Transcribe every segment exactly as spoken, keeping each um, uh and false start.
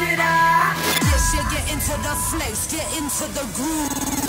it out. Yes, you get into the flesh, get into the groove.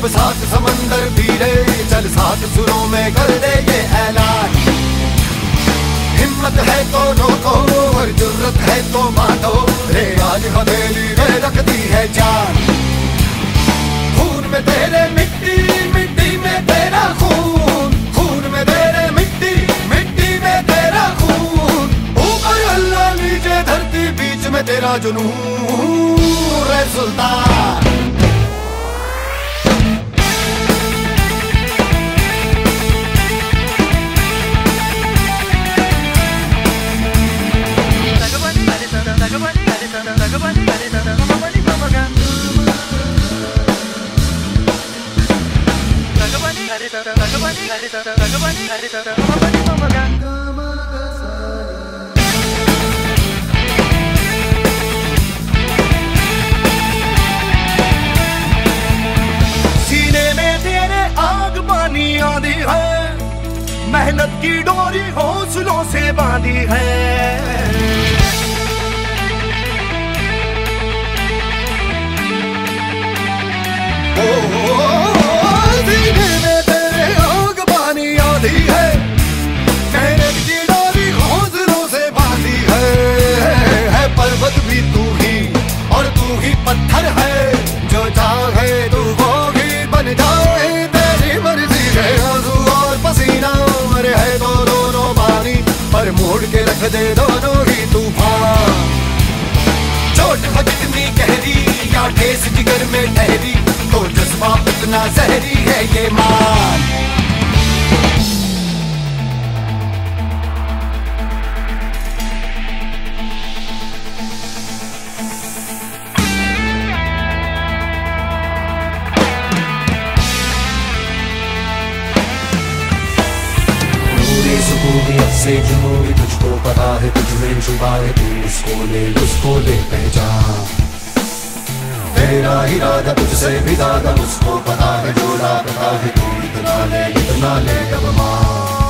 अब सात समंदर पीरे, चल सात सुरों में कर दे ये ऐलान। हिम्मत है तो रोको और जुर्रत है तो मानो, रे आज हथेली में रख दी है जान। खून में तेरे मिट्टी, मिट्टी में तेरा खून, खून में तेरे मिट्टी, मिट्टी में तेरा खून। ऊपर अल्लाह नीचे धरती, बीच में तेरा जुनून रे सुल्तान। सीने में तेरे आग पानी आंधी है, मेहनत की डोरी हौसलों से बांधी है। ओ, ओ, ओ सीने में तेरे आग पानी आंधी है, मेहनत की डोरी हौसलों से बांधी है। है पर्वत भी तू ही और तू ही पत्थर है, जो चाहे तू वो ही बन जाए, तेरी मर्जी है। आंसू और पसीना मरे है तो दोनों पानी, पर मोड़ के रख दे दोनों ही तूफान। चोट हो जितनी गहरी या ठेस जिगर में ठहरी, तो जज्बा उतना जहरी है ये मान। सुकून से जुनून तुझको पता है, तुझमें छुपा है, तू उसको ले, उसको ले पहचान। तेरा इरादा तुझसे भी ज्यादा उसको पता है, जो लापता है तू इतना ले, इतना ले अब मान।